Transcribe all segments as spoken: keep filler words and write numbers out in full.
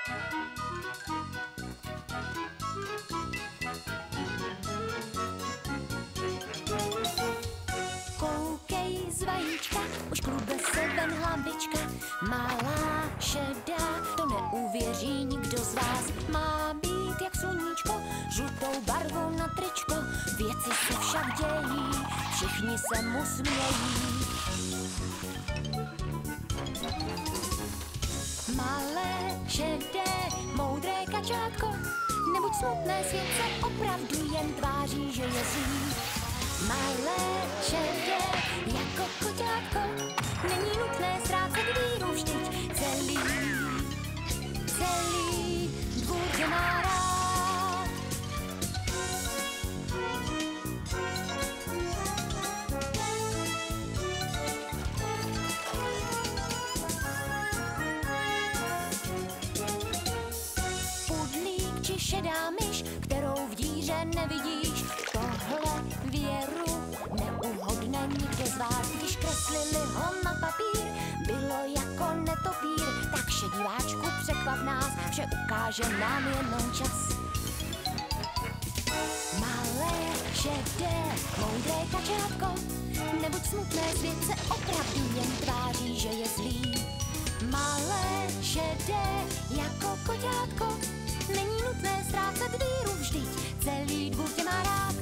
Koukej z vajíčka, už klube se ven hlavička. Malá šedá, to neuvěří nikdo z vás. Má být jak sluníčko, žlutou barvu na tričko. Věci se však dějí, všichni se mu smějí. Malé, šedé, moudré kačátko, nebuď smutné, svět se opravdu jen tváří, že je zlý. Malé, šedé, jako koťátko, není nutné ztrácet víru vždyť celý, celý dvůr tě má rád. Pudlík či šedá myš, kterou v díře nevidíš, tohle věru neuhodne nikdo z vás. Když kreslili ho na papír, bylo jako netopír. Tak šediváčku, překvap nás, že ukáže nám jenom čas. Malé, šedé, moudré kačátko, nebuď smutné, svět se opravdu jen tváří, že je zlý. Malé, šedé, jako koťátko, není nutné ztrácet víru vždyť celý dvůr tě má rád.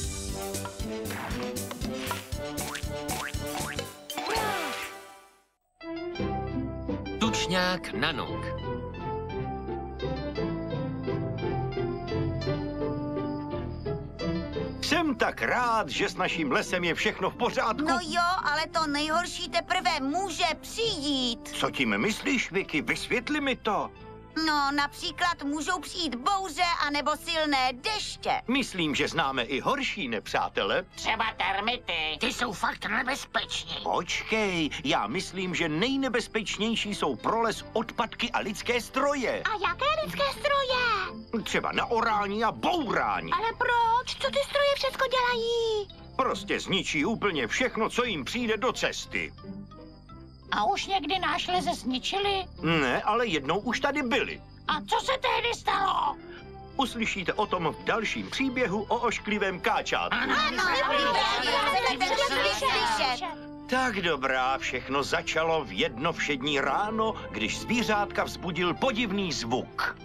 Tučňák Nanok. Jsem tak rád, že s naším lesem je všechno v pořádku. No jo, ale to nejhorší teprve může přijít. Co tím myslíš, Vicky? Vysvětli mi to. No, například můžou přijít bouře anebo silné deště. Myslím, že známe i horší nepřátele. Třeba termity, ty jsou fakt nebezpeční. Počkej, já myslím, že nejnebezpečnější jsou pro les odpadky a lidské stroje. A jaké lidské stroje? Třeba naorání a bourání. Ale proč? Co ty stroje všecko dělají? Prostě zničí úplně všechno, co jim přijde do cesty. A už někdy náš les zničili? Ne, ale jednou už tady byli. A co se tehdy stalo? Uslyšíte o tom v dalším příběhu o ošklivém káčátku. Ano, Tak dobrá, všechno začalo v jedno všední ráno, když zvířátka vzbudil podivný zvuk.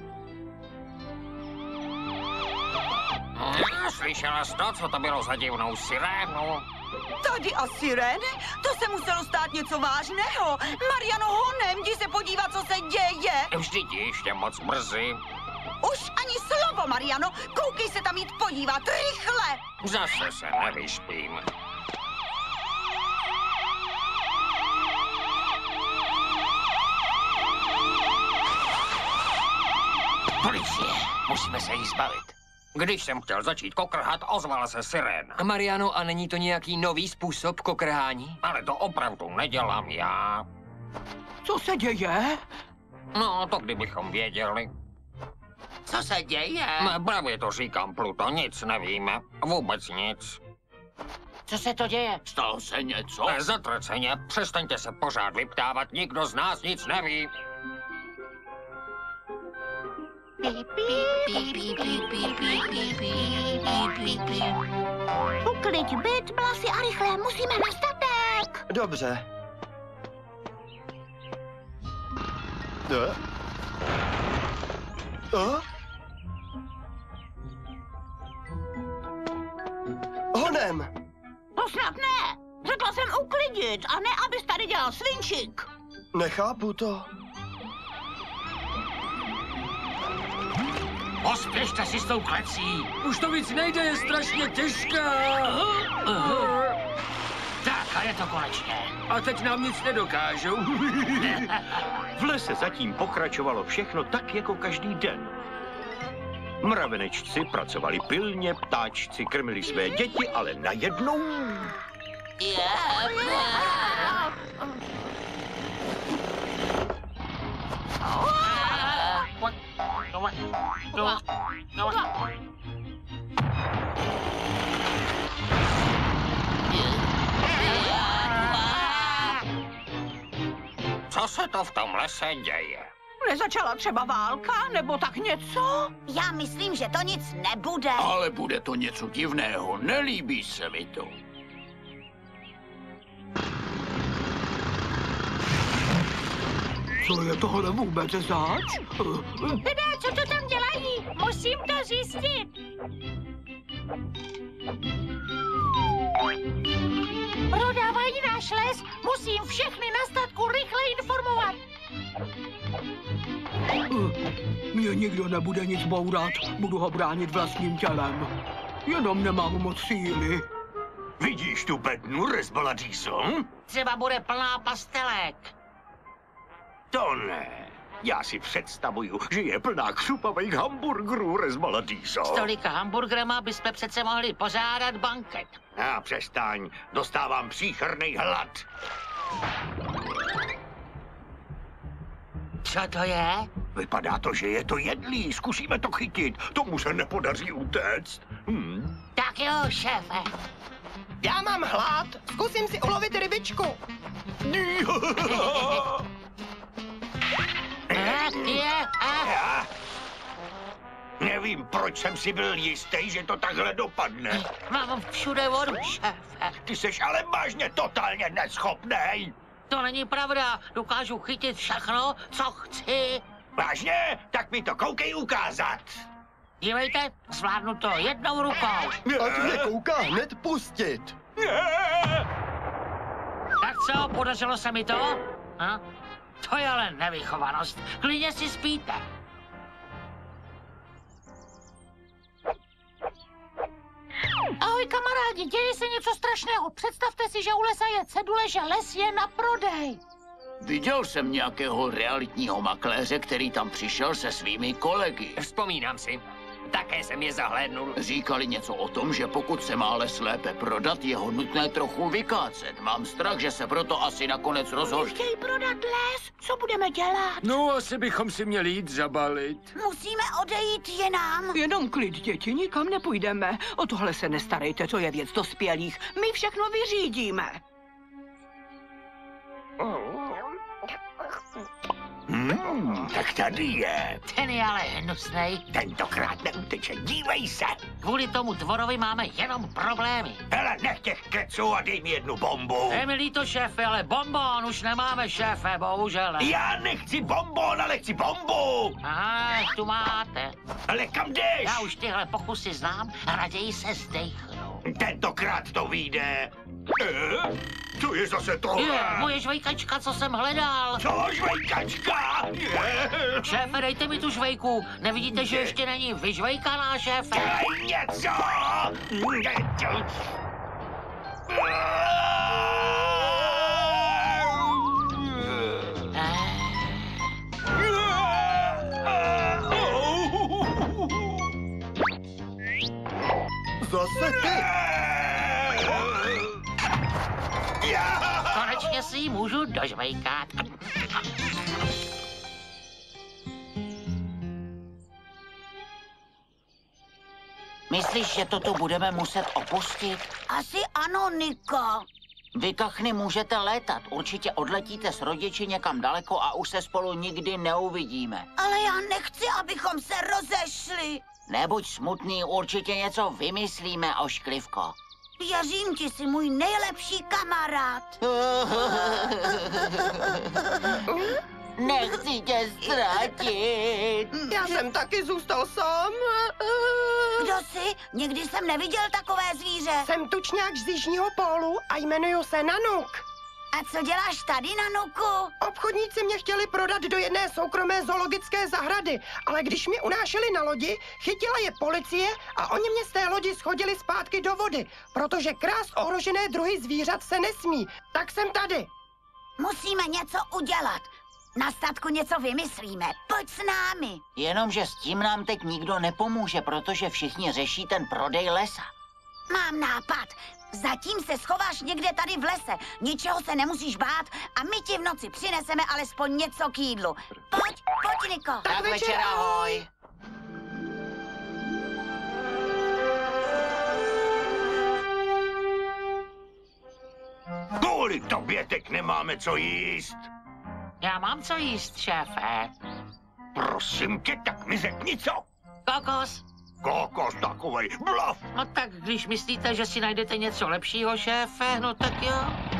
Slyšela jsi to, co to bylo za divnou sirénu? Tady a sirény? To se muselo stát něco vážného. Mariano, honem, jdi se podívat, co se děje. Vždyť ještě moc brzy. Už ani slovo, Mariano. Koukej se tam jít podívat, rychle. Zase se nevyspím. Policie, musíme se jí zbavit. Když jsem chtěl začít kokrhat, ozvala se sirén. Mariano, a není to nějaký nový způsob kokrhání? Ale to opravdu nedělám já. Co se děje? No, to kdybychom věděli. Co se děje? Ne, právě to říkám, Pluto, nic nevíme. Vůbec nic. Co se to děje? Stalo se něco? Ne, zatraceně, přestaňte se pořád vyptávat, nikdo z nás nic neví. Ukliď byt, Blasy, a rychle, musíme na statek. Dobře. Uh. Uh. Honem! To snad ne. Řekla jsem uklidit, a ne, abys tady dělal svinčík. Nechápu to. Pospěšte si s tou klecí. Už to víc nejde, je strašně těžká. Tak, a je to konečně. A teď nám nic nedokážou. V lese zatím pokračovalo všechno tak, jako každý den. Mravenečci pracovali pilně, ptáčci krmili své děti, ale najednou... Co se to v tom lese děje? Nezačala třeba válka, nebo tak něco? Já myslím, že to nic nebude. Ale bude to něco divného, nelíbí se mi to. Co je tohle vůbec zač? Teda, co to tam dělají? Musím to zjistit. Prodávají náš les, musím všechny na statku rychle informovat. Mě nikdo nebude nic bourat, budu ho bránit vlastním tělem. Jenom nemám moc síly. Vidíš tu bednu, Resbaladíso? Třeba bude plná pastelek. To ne. Já si představuju, že je plná křupavých hamburgerů, Resbaladíso. S tolika hamburgerama bychom přece mohli pořádat banket. A přestaň, dostávám příšerný hlad. Co to je? Vypadá to, že je to jedlý, zkusíme to chytit, tomu se nepodaří utéct. Hm. Tak jo, šéfe. Já mám hlad, zkusím si ulovit rybičku. Je, a... Já? Nevím, proč jsem si byl jistý, že to takhle dopadne. Mám všude vodu, šéfe. Ty seš ale vážně totálně neschopnej. To není pravda, dokážu chytit všechno, co chci. Vážně? Tak mi to koukej ukázat. Dívejte, zvládnu to jednou rukou. Ať mě kouká hned pustit. Tak co, podařilo se mi to? A? To je ale nevychovanost. Klidně si spíte. Ahoj kamarádi, děje se něco strašného. Představte si, že u lesa je cedule, že les je na prodej. Viděl jsem nějakého realitního makléře, který tam přišel se svými kolegy. Vzpomínám si. Také jsem je zahlédnul. Říkali něco o tom, že pokud se má les lépe prodat, je ho nutné trochu vykácet. Mám strach, že se proto asi nakonec rozhodli. Chtějí prodat les, co budeme dělat? No, asi bychom si měli jít zabalit. Musíme odejít jinam. Jenom klid, děti, nikam nepůjdeme. O tohle se nestarejte, to je věc dospělých. My všechno vyřídíme. Hmm, tak tady je. Ten je ale hnusnej. Tentokrát neuteče, dívej se. Kvůli tomu tvorovi máme jenom problémy. Hele, nech těch keců a dej mi jednu bombu. Je mi líto, šéfe, ale bonbon už nemáme, šéfe, bohužel. Já nechci bonbon, ale chci bombu. Aha, tu máte. Ale kam jdeš? Já už tyhle pokusy znám a raději se zdejchnu. Tentokrát to vyjde. Eh? To je zase tohle. Je, moje žvejkačka, co jsem hledal. Co, žvejkačka? Je. Šéfe, dejte mi tu žvejku. Nevidíte, že ještě není vyžvejkaná, šéfe? Dej něco! Zase ty! Konečně si ji můžu dožvejkat. Myslíš, že toto budeme muset opustit? Asi ano, Niko. Vy kachny můžete létat. Určitě odletíte s rodiči někam daleko a už se spolu nikdy neuvidíme. Ale já nechci, abychom se rozešli. Nebuď smutný, určitě něco vymyslíme, ošklivko. Věřím ti, jsi můj nejlepší kamarád. Nechci tě ztratit. Já jsem taky zůstal sám. Kdo jsi? Nikdy jsem neviděl takové zvíře. Jsem tučňák z jižního pólu a jmenuju se Nanuk. A co děláš tady, Nanuku? Obchodníci mě chtěli prodat do jedné soukromé zoologické zahrady, ale když mě unášeli na lodi, chytila je policie a oni mě z té lodi schodili zpátky do vody, protože krást ohrožené druhy zvířat se nesmí. Tak jsem tady. Musíme něco udělat. Na statku něco vymyslíme. Pojď s námi. Jenomže s tím nám teď nikdo nepomůže, protože všichni řeší ten prodej lesa. Mám nápad. Zatím se schováš někde tady v lese. Ničeho se nemusíš bát a my ti v noci přineseme alespoň něco k jídlu. Pojď, pojď, Niko. Tak, tak večer, ahoj. Kvůli tobě teď nemáme co jíst. Já mám co jíst, šéfe. Prosím tě, tak mi řekni co. Kokos? Kokos takovej blaf. No tak když myslíte, že si najdete něco lepšího, šéfe, no tak jo.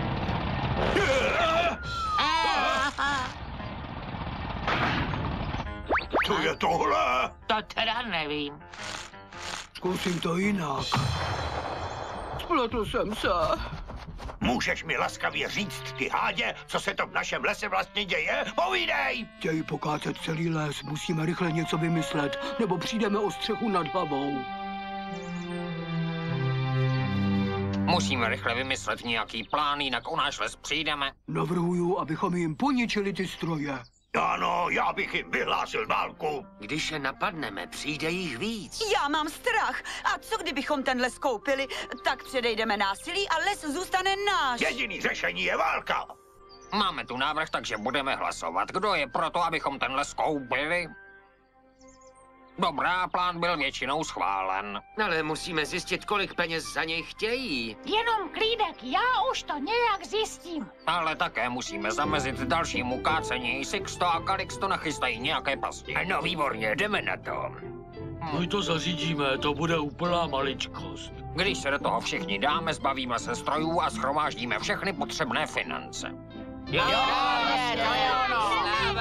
Co je tohle? To teda nevím. Zkusím to jinak. Spletl jsem se. Můžeš mi laskavě říct, ty hádě, co se to v našem lese vlastně děje? Povídej! Chtějí pokácet celý les, musíme rychle něco vymyslet, nebo přijdeme o střechu nad hlavou. Musíme rychle vymyslet nějaký plán, jinak o náš les přijdeme. Navrhuju, abychom jim poničili ty stroje. Ano, já bych jim vyhlásil válku. Když je napadneme, přijde jich víc. Já mám strach. A co kdybychom ten les koupili? Tak předejdeme násilí a les zůstane náš. Jediný řešení je válka. Máme tu návrh, takže budeme hlasovat. Kdo je proto, abychom ten les koupili? Dobrá, plán byl většinou schválen. Ale musíme zjistit, kolik peněz za něj chtějí. Jenom klídek, já už to nějak zjistím. Ale také musíme zamezit dalšímu kácení. Sixto a Calixto nachystají nějaké pasti. No výborně, jdeme na to. My to zařídíme, to bude úplná maličkost. Když se do toho všichni dáme, zbavíme se strojů a shromáždíme všechny potřebné finance. Jo, jo, je, to je ono.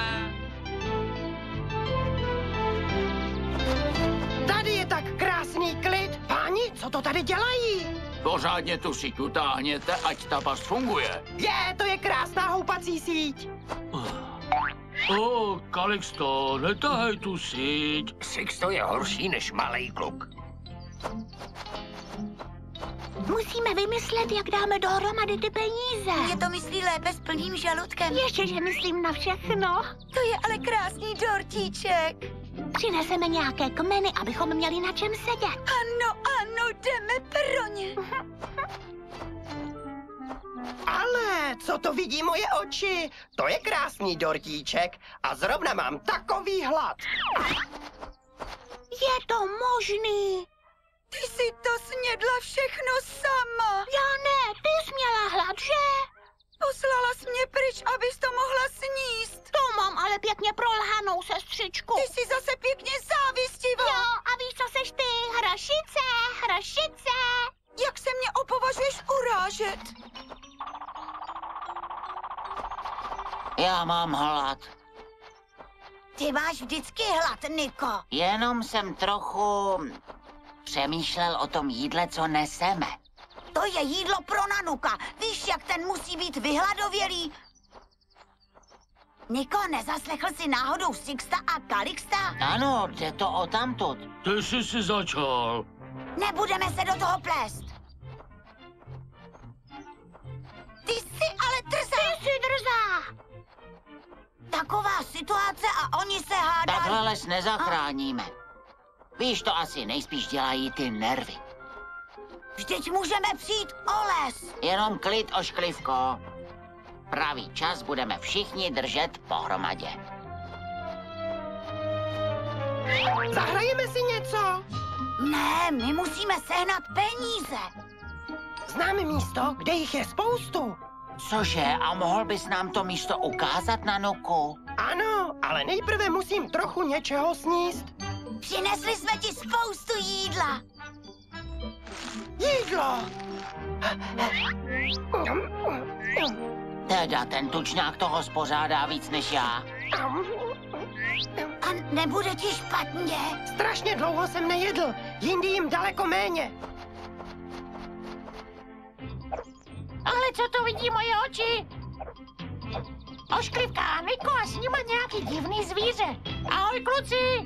Tady je tak krásný klid. Páni, co to tady dělají? Pořádně tu síť utáhněte, ať ta past funguje. Je, to je krásná houpací síť. O, Calixto, netahej tu síť. Sixto je horší než malej kluk. Musíme vymyslet, jak dáme dohromady ty peníze. Mě to myslí lépe s plným žaludkem. Ještě, že myslím na všechno. To je ale krásný dortíček. Přineseme nějaké kmeny, abychom měli na čem sedět. Ano, ano, jdeme pro ně. Ale co to vidí moje oči? To je krásný dortíček a zrovna mám takový hlad. Je to možný. Ty jsi to snědla všechno sama. Já ne, ty jsi měla hlad, že? Poslala jsi mě pryč, abys to mohla sníst. To mám ale pěkně prolhanou, sestřičku. Ty jsi zase pěkně závistivá. Jo, a víš, co seš ty? Hrošice, hrošice. Jak se mě opovažuješ urážet? Já mám hlad. Ty máš vždycky hlad, Niko. Jenom jsem trochu přemýšlel o tom jídle, co neseme. To je jídlo pro Nanuka. Víš, jak ten musí být vyhladovělý? Niko, nezaslechl jsi náhodou Sixta a Calixta? Ano, jde to o tamtud. Ty jsi si začal. Nebudeme se do toho plést. Ty jsi ale drzá. Ty jsi drzá. Taková situace a oni se hádají. Takhle les nezachráníme. Víš, to asi nejspíš dělají ty nervy. Vždyť můžeme přijít o les. Jenom klid, ošklivko. Pravý čas budeme všichni držet pohromadě. Zahrajeme si něco? Ne, my musíme sehnat peníze. Známe místo, kde jich je spoustu. Cože, a mohl bys nám to místo ukázat, Nanuku? Ano, ale nejprve musím trochu něčeho sníst. Přinesli jsme ti spoustu jídla. Jídlo! Teda, ten tučňák toho spořádá víc než já. A nebude ti špatně? Strašně dlouho jsem nejedl, jindy jim daleko méně. Ale co to vidí moje oči? Ošklivka a Niko a s nima nějaký divný zvíře. Ahoj, kluci!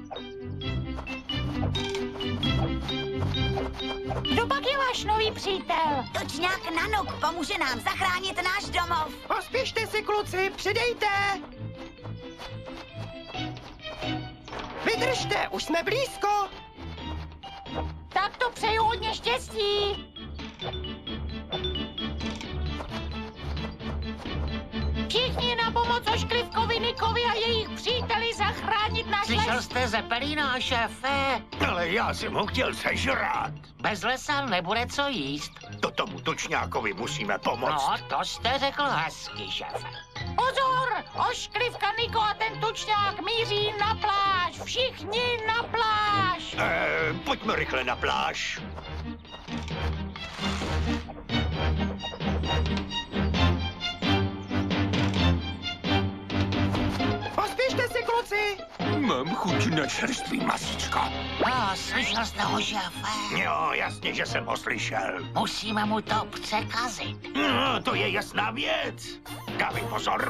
Kdo pak je váš nový přítel? Tučňák Nanuk pomůže nám zachránit náš domov. Pospěšte si, kluci, přidejte! Vydržte, už jsme blízko! Tak to přeju hodně štěstí. Všichni na pomoc Ošklivkovi, Nikovi a jejich příteli zachránit náš les. Slyšel jste Zeppelina, šéfe? Ale já jsem ho chtěl sežrát. Bez lesa nebude co jíst. To tomu tučňákovi musíme pomoct. No, to jste řekl hezky, šéfe. Pozor! Ošklivka, Niko a ten tučňák míří na plán. všichni na pláž! Eh, pojďme rychle na pláž. Pospěšte si, kluci! Mám chuť na čerstvý masíčko. No, slyšel jste ho, šéfe? Jo, jasně, že jsem ho slyšel. Musíme mu to překazit. No, to je jasná věc. Dávej pozor.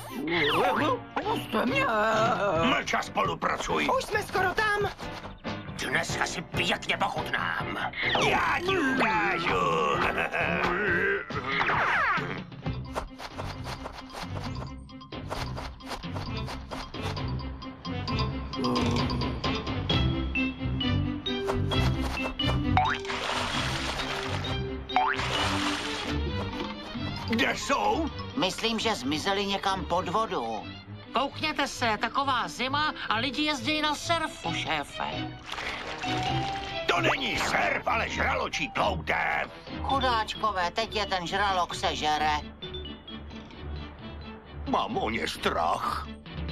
Puste mě! Mlč a spolupracuj. Už jsme skoro tam. Dneska si pěkně pochutnám. Já ti ukážu. Kde jsou? Myslím, že zmizeli někam pod vodu. Koukněte se, taková zima a lidi jezdí na surfu, šéfe. To není surf, ale žraločí ploutev. Chudáčkové, teď je ten žralok sežere. Mám o ně strach.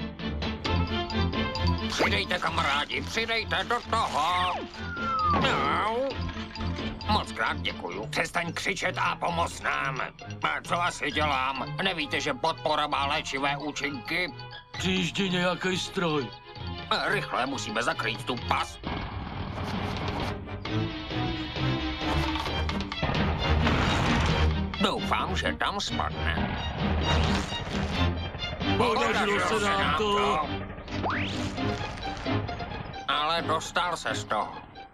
Přidejte, kamarádi, přidejte do toho. No. Moc krát děkuju. Přestaň křičet a pomoz nám. A co asi dělám? Nevíte, že podpora má léčivé účinky? Přijíždí nějaký stroj. Rychle musíme zakrýt tu pas. Doufám, že tam spadne. Podařilo se nám to. Ale dostal se z toho.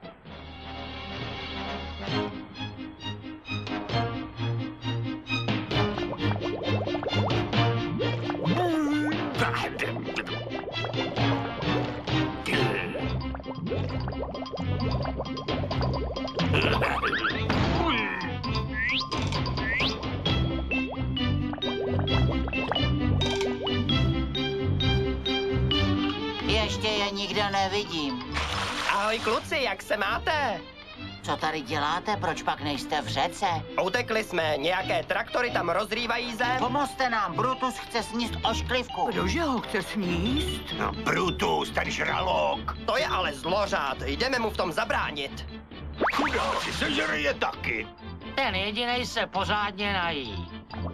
Ještě je nikde nevidím. Ahoj, kluci, jak se máte? Co tady děláte? Proč pak nejste v řece? Utekli jsme, nějaké traktory tam rozrývají zem. Pomozte nám, Brutus chce sníst ošklivku. Kdože ho chce sníst? No, Brutus, ten žralok. To je ale zlořád, jdeme mu v tom zabránit. Chudáci, sežere je taky. Ten jedinej se pořádně nají.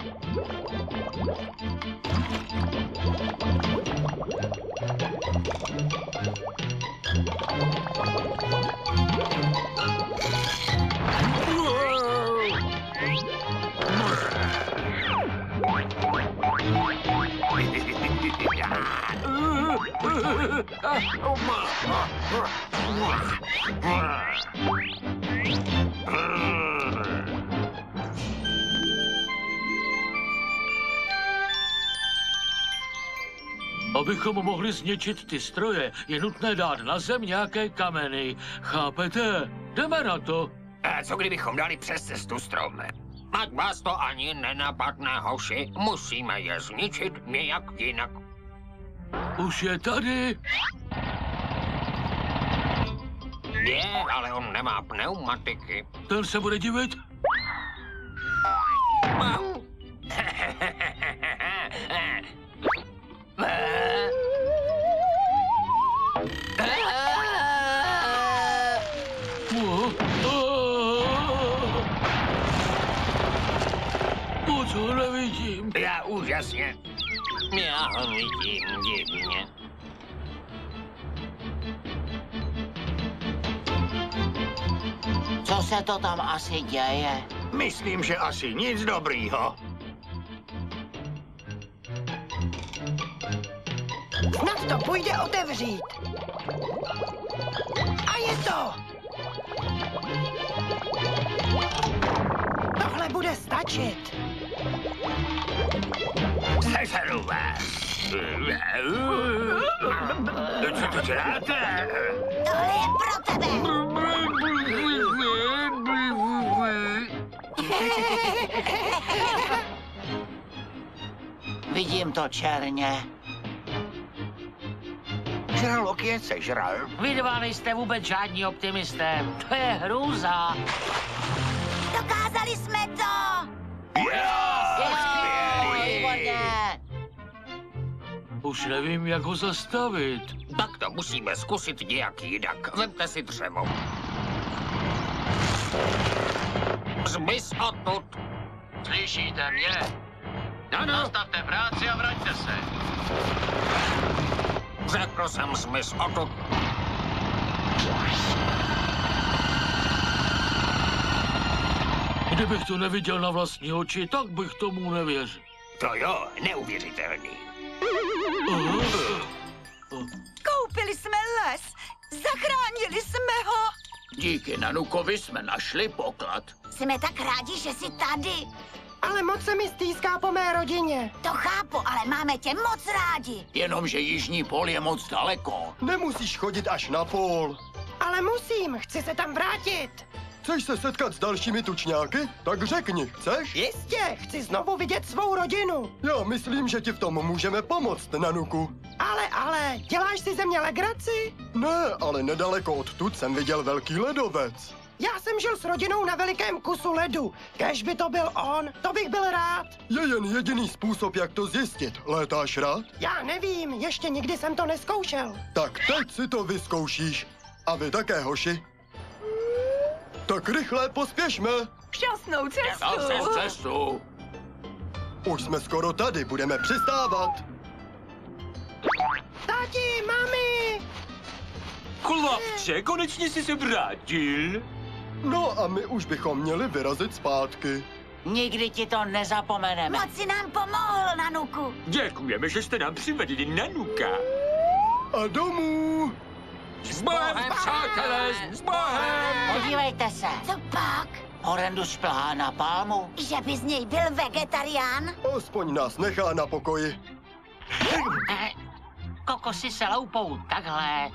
Abychom mohli zničit ty stroje, je nutné dát na zem nějaké kameny. Chápete? Jdeme na to. A co kdybychom dali přes cestu strom? Ať vás to ani nenapadne, hoši. Musíme je zničit nějak jinak. Už je tady. Je, ale on nemá pneumatiky. Ten se bude divit. Moc ho nevidím. Já úžasně. Já ho vidím divně. Co se to tam asi děje? Myslím, že asi nic dobrýho. Snad to půjde otevřít. A je to! Tohle bude stačit. Sežeru vás. Co to děláte? Tohle je pro tebe. Vidím to černě. Žralok je sežral. Vy dva nejste vůbec žádní optimisté. To je hrůza. Dokázali jsme to. Výborně. Už nevím, jak ho zastavit. Tak to musíme zkusit nějak jinak. Vemte si dřevo. Zmiz odtud. Slyšíte mě? Ano. Zastavte práci a vraťte se. Řekl jsem zmiz odtud. Kdybych to neviděl na vlastní oči, tak bych tomu nevěřil. To jo, neuvěřitelný. Koupili jsme les. Zachránili jsme ho. Díky Nanukovi jsme našli poklad. Jsme tak rádi, že jsi tady. Ale moc se mi stýská po mé rodině. To chápu, ale máme tě moc rádi. Jenomže Jižní pól je moc daleko. Nemusíš chodit až na pól. Ale musím, chci se tam vrátit. Chceš se setkat s dalšími tučňáky? Tak řekni, chceš? Jistě, chci znovu vidět svou rodinu. Já myslím, že ti v tom můžeme pomoct, Nanuku. Ale, ale, děláš si ze mě legraci? Ne, ale nedaleko odtud jsem viděl velký ledovec. Já jsem žil s rodinou na velikém kusu ledu. Kéž by to byl on, to bych byl rád. Je jen jediný způsob, jak to zjistit. Létáš rád? Já nevím, ještě nikdy jsem to neskoušel. Tak teď si to vyzkoušíš. A vy také, hoši. Tak rychle pospěšme. Šťastnou cestu. Šťastnou cestu. Už jsme skoro tady, budeme přistávat. Táti, mami! Chlapče, konečně jsi se vrátil. No a my už bychom měli vyrazit zpátky. Nikdy ti to nezapomeneme. Moc si nám pomohl, Nanuku. Děkujeme, že jste nám přivedli Nanuka. A domů! S Bohem, přátelé, s Bohem! Podívejte se. Co pak? Horrendus šplhá na palmu. Že by z něj byl vegetarián? Aspoň nás nechá na pokoji. Eh, kokosy se loupou takhle.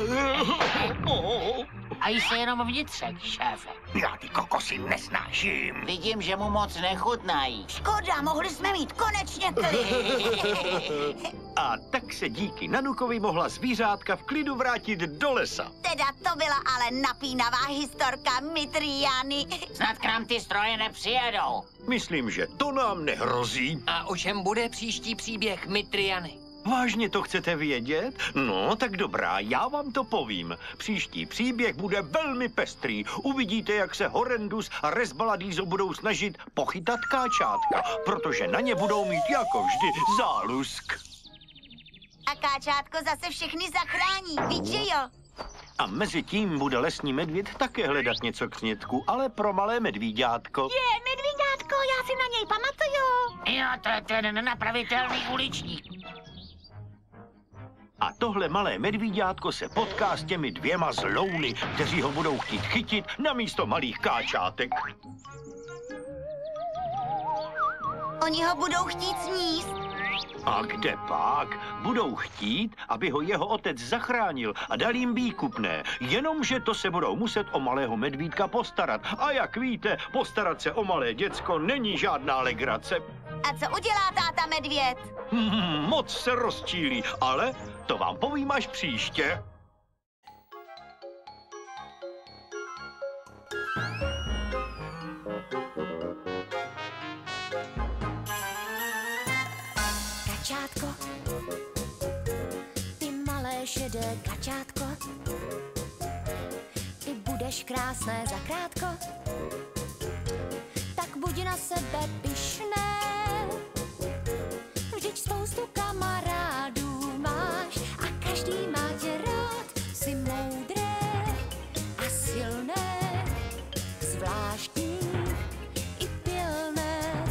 A jí se jenom vnitřek, šéfe. Já ty kokosy nesnáším. Vidím, že mu moc nechutnají. Škoda, mohli jsme mít konečně klid. A tak se díky Nanukovi mohla zvířátka v klidu vrátit do lesa. Teda to byla ale napínavá historka, Mitriany. Snad k nám ty stroje nepřijedou. Myslím, že to nám nehrozí. A o čem bude příští příběh Mitriany? Vážně to chcete vědět? No, tak dobrá, já vám to povím. Příští příběh bude velmi pestrý. Uvidíte, jak se Horrendus a Resbaladízo budou snažit pochytat káčátka, protože na ně budou mít jako vždy zálusk. A káčátko zase všechny zachrání, víš, že jo? A mezi tím bude lesní medvěd také hledat něco k snědku, ale pro malé medvíďátko. Je, medvíďátko, já si na něj pamatuju. Jo, to je ten nenapravitelný uličník. A tohle malé medvíďátko se potká s těmi dvěma zlouny, kteří ho budou chtít chytit na místo malých káčátek. Oni ho budou chtít sníst. A kde pak? Budou chtít, aby ho jeho otec zachránil a dal jim výkupné. Jenomže to se budou muset o malého medvídka postarat. A jak víte, postarat se o malé děcko není žádná legrace. A co udělá táta medvěd? Hmm, moc se rozčílí, ale to vám povím až příště. Kačátko, ty malé šedé kačátko, ty budeš krásné zakrátko, tak buď na sebe pyšné. Vždyť spoustu kamarádů máš a každý má tě rád. Jsi moudré a silné, zvláštní i pilné.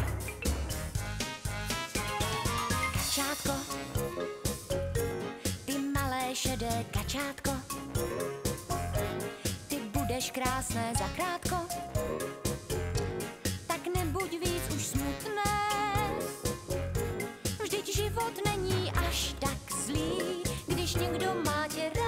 Kačátko, ty malé šedé kačátko, ty budeš krásné zakrátko, tak nebuď víc už smutné. Vždyť život není až tak zlý, když někdo má tě rád.